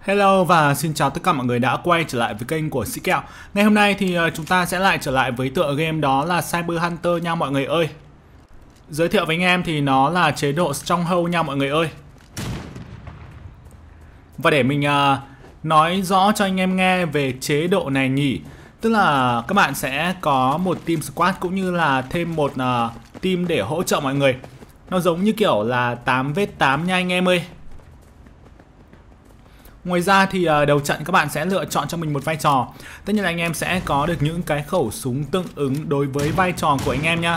Hello và xin chào tất cả mọi người đã quay trở lại với kênh của Sĩ Kẹo. Ngày hôm nay thì chúng ta sẽ lại trở lại với tựa game đó là Cyber Hunter nha mọi người ơi. Giới thiệu với anh em thì nó là chế độ Stronghold nha mọi người ơi. Và để mình nói rõ cho anh em nghe về chế độ này nhỉ. Tức là các bạn sẽ có một team squad cũng như là thêm một team để hỗ trợ mọi người. Nó giống như kiểu là 8vs8 nha anh em ơi. Ngoài ra thì đầu trận các bạn sẽ lựa chọn cho mình một vai trò. Tất nhiên là anh em sẽ có được những cái khẩu súng tương ứng đối với vai trò của anh em nha.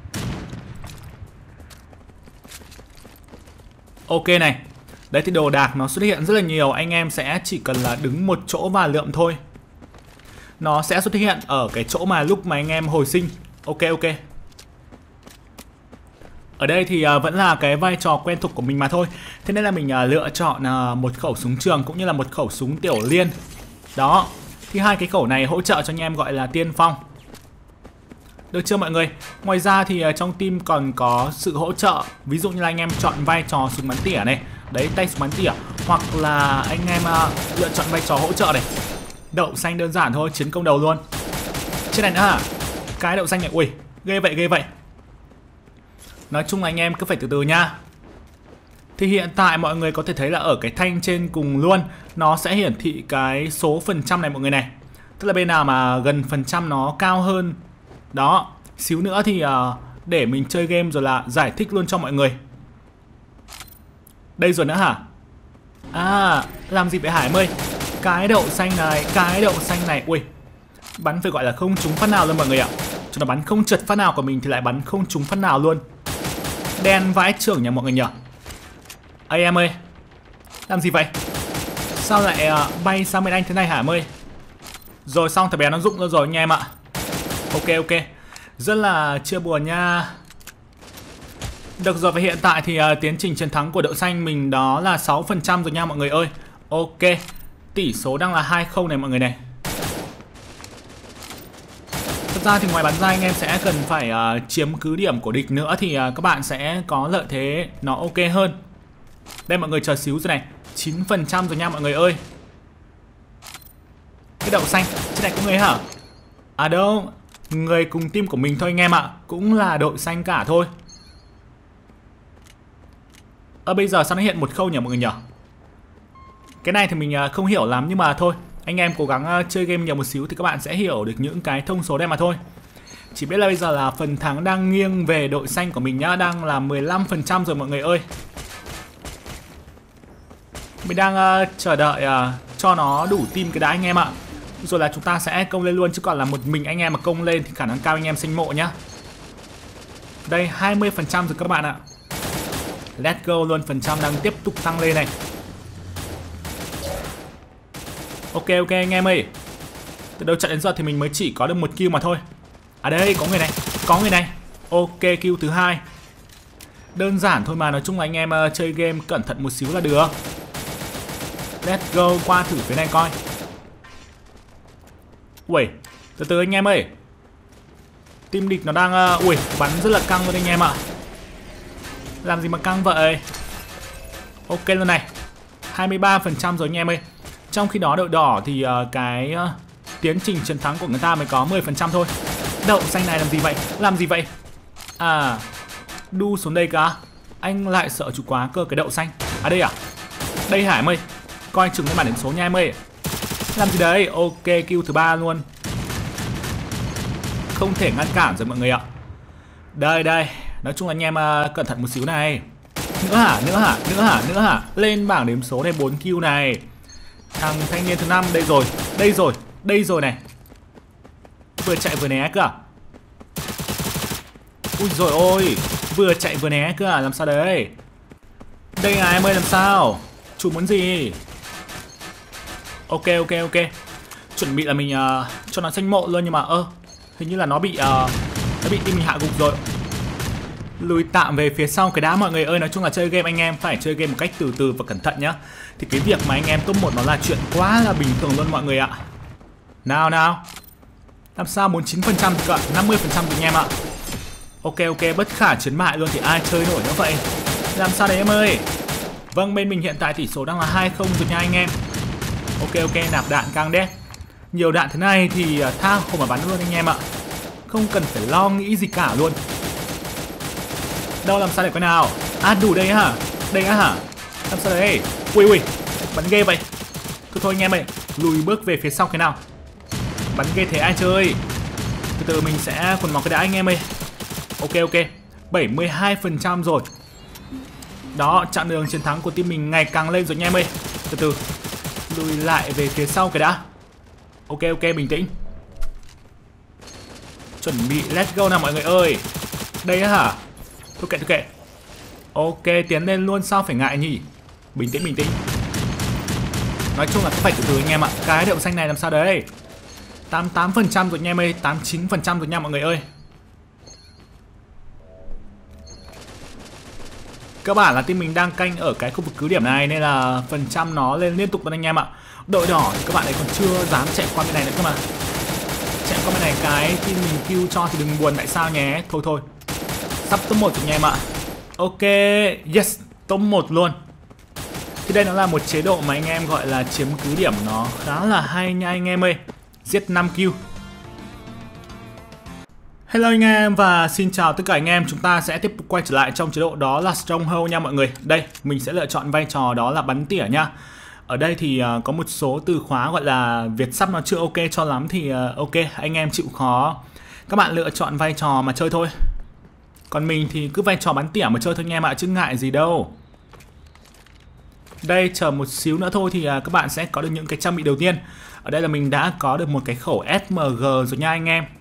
Ok này. Đấy thì đồ đạc nó xuất hiện rất là nhiều. Anh em sẽ chỉ cần là đứng một chỗ và lượm thôi. Nó sẽ xuất hiện ở cái chỗ mà lúc mà anh em hồi sinh. Ok. Ở đây thì vẫn là cái vai trò quen thuộc của mình mà thôi. Thế nên là mình lựa chọn một khẩu súng trường cũng như là một khẩu súng tiểu liên. Đó. Thì hai cái khẩu này hỗ trợ cho anh em gọi là tiên phong. Được chưa mọi người? Ngoài ra thì trong team còn có sự hỗ trợ. Ví dụ như là anh em chọn vai trò súng bắn tỉa này. Đấy, tay súng bắn tỉa. Hoặc là anh em lựa chọn vai trò hỗ trợ này. Đậu xanh đơn giản thôi, chiến công đầu luôn. Trên này nữa hả? Cái đậu xanh này, ui, ghê vậy. Nói chung là anh em cứ phải từ từ nha. Thì hiện tại mọi người có thể thấy là ở cái thanh trên cùng luôn nó sẽ hiển thị cái số phần trăm này mọi người này. Tức là bên nào mà gần phần trăm nó cao hơn. Đó, xíu nữa thì để mình chơi game rồi là giải thích luôn cho mọi người. Đây rồi nữa hả? À, làm gì vậy Hải ơi? Cái đậu xanh này, ui. Bắn phải gọi là không trúng phát nào luôn mọi người ạ. Cho nó bắn không trượt phát nào của mình thì lại bắn không trúng phát nào luôn. Đen vãi trưởng nhà mọi người nhỉ. Ây em ơi, làm gì vậy? Sao lại bay sang bên anh thế này hả em ơi? Rồi xong thằng bé nó rụng ra rồi anh em ạ. Ok. Rất là chia buồn nha. Được rồi, và hiện tại thì tiến trình chiến thắng của đội xanh mình đó là 6% rồi nha mọi người ơi. Ok, tỷ số đang là 2-0 này mọi người này. Thật ra thì ngoài bắn ra anh em sẽ cần phải chiếm cứ điểm của địch nữa thì các bạn sẽ có lợi thế nó ok hơn. Đây mọi người chờ xíu rồi này, 9% rồi nha mọi người ơi. Cái đậu xanh, trên này có người hả? À đâu, người cùng team của mình thôi anh em ạ. Cũng là đội xanh cả thôi. Bây giờ sao nó hiện 1-0 nhỉ mọi người nhỉ? Cái này thì mình không hiểu lắm nhưng mà thôi. Anh em cố gắng chơi game nhiều một xíu thì các bạn sẽ hiểu được những cái thông số này mà thôi. Chỉ biết là bây giờ là phần thắng đang nghiêng về đội xanh của mình nhá. Đang là 15% rồi mọi người ơi. Mình đang chờ đợi cho nó đủ team cái đá anh em ạ. Rồi là chúng ta sẽ công lên luôn. Chứ còn là một mình anh em mà công lên thì khả năng cao anh em sinh mộ nhá. Đây 20% rồi các bạn ạ. Let's go luôn, phần trăm đang tiếp tục tăng lên này. Ok anh em ơi. Từ đầu trận đến giờ thì mình mới chỉ có được 1 kill mà thôi. À đây có người này. Ok, kill thứ 2. Đơn giản thôi mà, nói chung là anh em chơi game cẩn thận một xíu là được. Let's go, qua thử phía này coi. Ui, từ từ anh em ơi. Team địch nó đang ui, bắn rất là căng luôn anh em ạ. Làm gì mà căng vậy. Ok luôn này, 23% rồi anh em ơi. Trong khi đó đội đỏ thì cái tiến trình chiến thắng của người ta mới có 10% thôi. Đậu xanh này làm gì vậy? À, đu xuống đây cả. Anh lại sợ chủ quá cơ cái đậu xanh. À đây à? Đây hả em ơi? Coi chừng cái bản điểm số nha em ơi. Làm gì đấy? Ok, kill thứ 3 luôn. Không thể ngăn cản rồi mọi người ạ. Đây. Nói chung là anh em cẩn thận một xíu này. Nữa hả? Lên bảng điểm số này 4 kill này. Thằng thanh niên thứ 5 đây rồi này. Vừa chạy vừa né cơ à? Ui rồi ôi, vừa chạy vừa né cơ à? Làm sao đấy? Đây à em ơi, làm sao? Chủ muốn gì? Ok. Chuẩn bị là mình cho nó xanh mộ luôn nhưng mà hình như là nó bị team mình hạ gục rồi. Lùi tạm về phía sau cái đá mọi người ơi. Nói chung là chơi game anh em phải chơi game một cách từ từ và cẩn thận nhá. Thì cái việc mà anh em top 1 nó là chuyện quá là bình thường luôn mọi người ạ. Nào làm sao 49% cơ, 50% rồi anh em ạ. Ok, bất khả chiến bại luôn thì ai chơi nổi nữa vậy. Làm sao đấy em ơi. Vâng, bên mình hiện tại tỷ số đang là 2-0 rồi nha anh em. Ok ok, nạp đạn càng đét. Nhiều đạn thế này thì tha không mà bắn luôn anh em ạ. Không cần phải lo nghĩ gì cả luôn. Đâu, làm sao để coi nào. À đủ đây hả? Đây á hả? Làm sao đấy? Ui ui, bắn ghê vậy. Thôi anh em ơi, lùi bước về phía sau cái nào. Bắn ghê thế ai chơi. Từ từ mình sẽ quần máu cái đã anh em ơi. Ok ok, 72% rồi. Đó, chặng đường chiến thắng của team mình ngày càng lên rồi anh em ơi. Từ từ, lùi lại về phía sau cái đã. Ok ok, bình tĩnh. Chuẩn bị let's go nào mọi người ơi. Đây á hả? Thôi kệ. Ok, tiến lên luôn, sao phải ngại nhỉ. Bình tĩnh bình tĩnh. Nói chung là phải từ từ anh em ạ. Cái đậu xanh này làm sao đấy. 88% rồi anh em ơi, 89% rồi nha mọi người ơi. Cơ bản là team mình đang canh ở cái khu vực cứ điểm này nên là phần trăm nó lên liên tục luôn anh em ạ. Đội đỏ thì các bạn ấy còn chưa dám chạy qua bên này nữa cơ mà. Chạy qua bên này cái team mình kill cho thì đừng buồn tại sao nhé. Thôi sắp top 1 rồi anh em ạ. Ok, yes, top 1 luôn. Thì đây nó là một chế độ mà anh em gọi là chiếm cứ điểm, nó khá là hay nha anh em ơi. Giết 5 kill. Hello anh em và xin chào tất cả anh em. Chúng ta sẽ tiếp tục quay trở lại trong chế độ đó là Stronghold nha mọi người. Đây, mình sẽ lựa chọn vai trò đó là bắn tỉa nha. Ở đây thì có một số từ khóa gọi là Việt sắp nó chưa ok cho lắm thì ok, anh em chịu khó. Các bạn lựa chọn vai trò mà chơi thôi. Còn mình thì cứ vai trò bắn tỉa mà chơi thôi anh em ạ, chứ ngại gì đâu. Đây, chờ một xíu nữa thôi thì các bạn sẽ có được những cái trang bị đầu tiên. Ở đây là mình đã có được một cái khẩu SMG rồi nha anh em.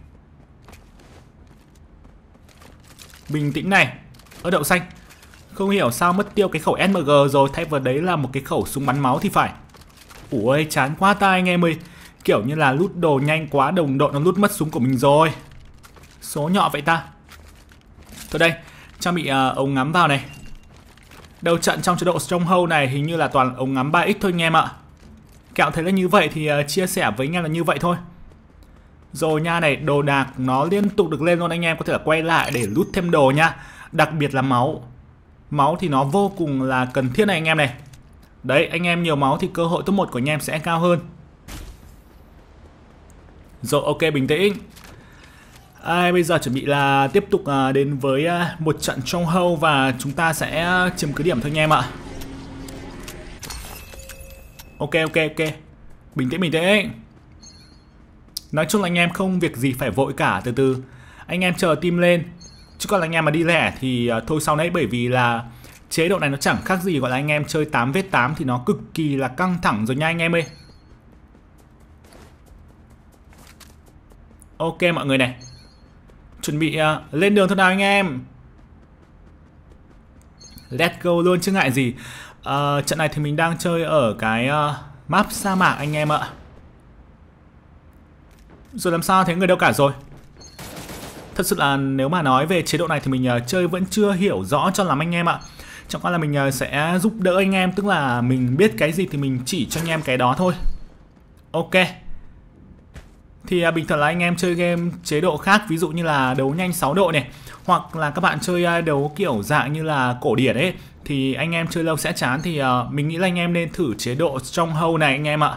Bình tĩnh này. Ở đậu xanh. Không hiểu sao mất tiêu cái khẩu SMG rồi, thay vào đấy là một cái khẩu súng bắn máu thì phải. Ui, chán quá tai anh em ơi. Kiểu như là lút đồ nhanh quá, đồng đội nó lút mất súng của mình rồi. Số nhỏ vậy ta. Thôi đây, trang bị ống ngắm vào này. Đầu trận trong chế độ Stronghold này hình như là toàn ống ngắm 3x thôi anh em ạ. Kẹo thấy là như vậy thì chia sẻ với anh em là như vậy thôi. Rồi nha này, đồ đạc nó liên tục được lên luôn, anh em có thể là quay lại để lút thêm đồ nha. Đặc biệt là máu. Máu thì nó vô cùng là cần thiết này anh em này. Đấy, anh em nhiều máu thì cơ hội top 1 của anh em sẽ cao hơn. Rồi ok, bình tĩnh. Bây giờ chuẩn bị là tiếp tục đến với một trận Stronghold và chúng ta sẽ chiếm cứ điểm thôi anh em ạ. Ok. Bình tĩnh. Nói chung là anh em không việc gì phải vội cả, từ từ. Anh em chờ team lên. Chứ còn là anh em mà đi lẻ thì thôi sau đấy, bởi vì là chế độ này nó chẳng khác gì gọi là anh em chơi 8v8 thì nó cực kỳ là căng thẳng rồi nha anh em ơi. Ok mọi người này. Chuẩn bị lên đường thôi nào anh em. Let's go luôn chứ ngại gì. Trận này thì mình đang chơi ở cái map sa mạc anh em ạ. Rồi làm sao thấy người đâu cả rồi. Thật sự là nếu mà nói về chế độ này thì mình chơi vẫn chưa hiểu rõ cho lắm anh em ạ. Chẳng qua là mình sẽ giúp đỡ anh em, tức là mình biết cái gì thì mình chỉ cho anh em cái đó thôi. Ok. Thì bình thường là anh em chơi game chế độ khác, ví dụ như là đấu nhanh 6 độ này, hoặc là các bạn chơi đấu kiểu dạng như là cổ điển ấy, thì anh em chơi lâu sẽ chán, thì mình nghĩ là anh em nên thử chế độ Stronghold này anh em ạ.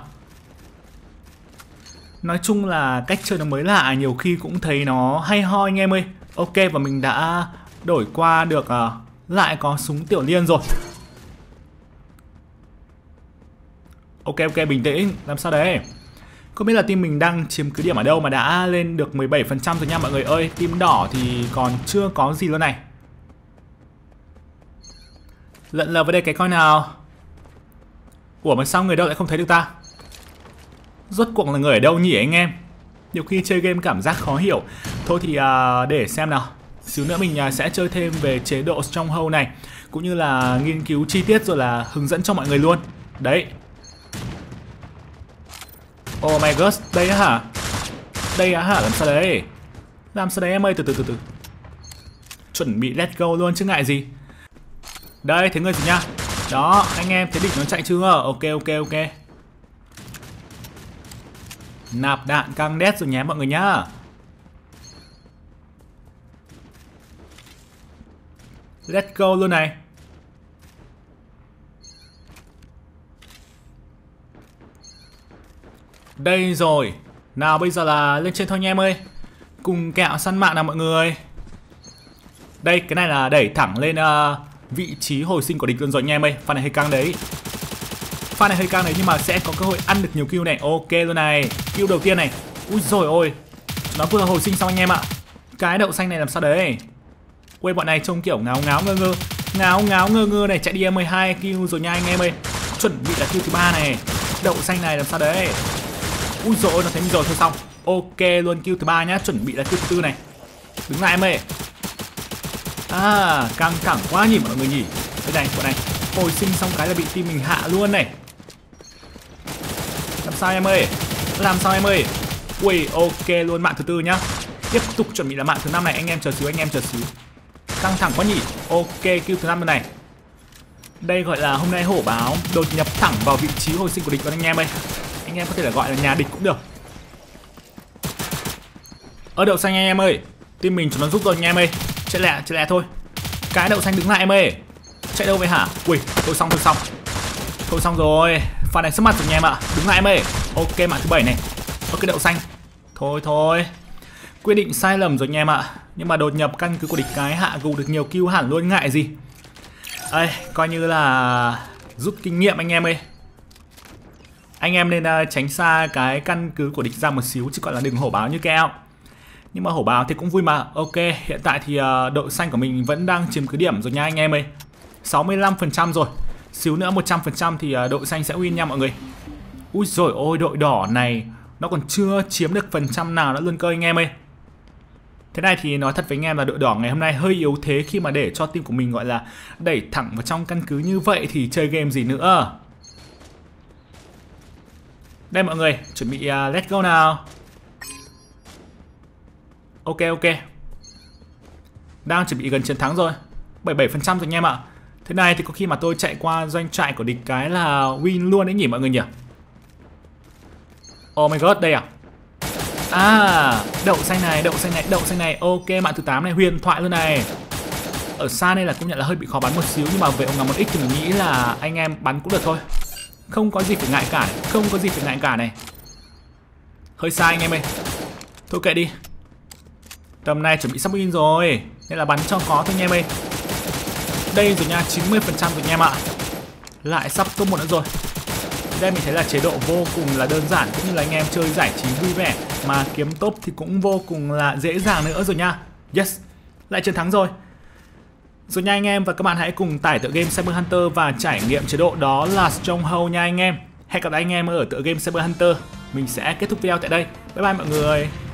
Nói chung là cách chơi nó mới lạ, nhiều khi cũng thấy nó hay ho anh em ơi. Ok, và mình đã đổi qua được lại có súng tiểu liên rồi. Ok, bình tĩnh, làm sao đấy. Không biết là team mình đang chiếm cứ điểm ở đâu mà đã lên được 17% rồi nha mọi người ơi. Team đỏ thì còn chưa có gì luôn này. Lận lờ vào đây cái coi nào. Ủa mà sao người đâu lại không thấy được ta? Rốt cuộc là người ở đâu nhỉ anh em? Nhiều khi chơi game cảm giác khó hiểu. Thôi thì để xem nào. Xíu nữa mình sẽ chơi thêm về chế độ Stronghold này, cũng như là nghiên cứu chi tiết rồi là hướng dẫn cho mọi người luôn. Đấy. Oh my god, đây á hả? Đây á hả? Làm sao đấy? Làm sao đấy em ơi, từ. Chuẩn bị let's go luôn chứ ngại gì. Đây, thấy người gì nha. Đó, anh em thấy địch nó chạy chưa? Ok. Nạp đạn căng đét rồi nhé mọi người nhá. Let's go luôn này. Đây rồi. Nào bây giờ là lên trên thôi anh em ơi. Cùng kẹo săn mạng nào mọi người. Đây, cái này là đẩy thẳng lên vị trí hồi sinh của địch luôn rồi anh em ơi. Pha này hơi căng đấy. Pha này hơi căng đấy nhưng mà sẽ có cơ hội ăn được nhiều kill này. Ok luôn này. Kill đầu tiên này. Ui rồi ôi. Nó vừa hồi sinh xong anh em ạ. Cái đậu xanh này làm sao đấy. Ui bọn này trông kiểu ngáo ngáo ngơ ngơ. Ngáo ngáo ngơ ngơ này. Chạy đi 12 kill rồi nha anh em ơi. Chuẩn bị là kill thứ 3 này. Đậu xanh này làm sao đấy. Ui rồi nó thấy mình rồi thôi xong. Ok luôn kill thứ 3 nhá. Chuẩn bị là kill thứ 4 này. Đứng lại em ơi. À căng thẳng quá nhỉ mọi người nhỉ. Đây này bọn này hồi sinh xong cái là bị team mình hạ luôn này. Làm sao em ơi. Làm sao em ơi. Ui ok luôn mạng thứ 4 nhá. Tiếp tục chuẩn bị là mạng thứ 5 này. Anh em chờ xíu, anh em chờ xíu. Căng thẳng quá nhỉ. Ok kill thứ 5 rồi này. Đây gọi là hôm nay hổ báo đột nhập thẳng vào vị trí hồi sinh của địch của anh em ơi. Anh em có thể là gọi là nhà địch cũng được. Ở đậu xanh anh em ơi. Team mình chúng nó giúp rồi anh em ơi. Chạy lẹ thôi. Cái đậu xanh đứng lại em ơi. Chạy đâu vậy hả? Ui thôi xong. Thôi xong rồi. Pha này sắp mặt rồi anh em ạ. Đứng lại em ơi. Ok mạng thứ 7 này. Ok đậu xanh. Thôi quyết định sai lầm rồi anh em ạ. Nhưng mà đột nhập căn cứ của địch cái hạ gục được nhiều kill hẳn luôn, ngại gì. Đây coi như là rút kinh nghiệm anh em ơi. Anh em nên tránh xa cái căn cứ của địch ra một xíu, chứ còn là đừng hổ báo như keo. Nhưng mà hổ báo thì cũng vui mà. Ok hiện tại thì đội xanh của mình vẫn đang chiếm cứ điểm rồi nha anh em ơi. 65% rồi. Xíu nữa 100% thì đội xanh sẽ win nha mọi người. Ui rồi ôi đội đỏ này nó còn chưa chiếm được phần trăm nào nữa luôn cơ anh em ơi. Thế này thì nói thật với anh em là đội đỏ ngày hôm nay hơi yếu thế khi mà để cho team của mình gọi là đẩy thẳng vào trong căn cứ như vậy thì chơi game gì nữa. Đây mọi người, chuẩn bị let's go nào. Ok. Đang chuẩn bị gần chiến thắng rồi. 77% rồi anh em ạ. Thế này thì có khi mà tôi chạy qua doanh trại của địch cái là win luôn đấy nhỉ mọi người nhỉ. Oh my god, đây à. À, đậu xanh này. Ok, mạng thứ 8 này, huyền thoại luôn này. Ở xa đây là công nhận là hơi bị khó bắn một xíu. Nhưng mà về ông ngắm 1x thì mình nghĩ là anh em bắn cũng được thôi. Không có gì phải ngại cả này. Hơi xa anh em ơi. Thôi kệ đi. Tầm này chuẩn bị sắp win rồi. Nên là bắn cho có thôi anh em ơi. Đây rồi nha, 90% rồi anh em ạ. Lại sắp top 1 nữa rồi. Đây mình thấy là chế độ vô cùng là đơn giản, cũng như là anh em chơi giải trí vui vẻ mà kiếm top thì cũng vô cùng là dễ dàng nữa rồi nha. Yes, lại chiến thắng rồi. Rồi nha anh em, và các bạn hãy cùng tải tựa game Cyber Hunter và trải nghiệm chế độ đó là Stronghold nha anh em. Hẹn gặp lại anh em ở tựa game Cyber Hunter. Mình sẽ kết thúc video tại đây. Bye bye mọi người.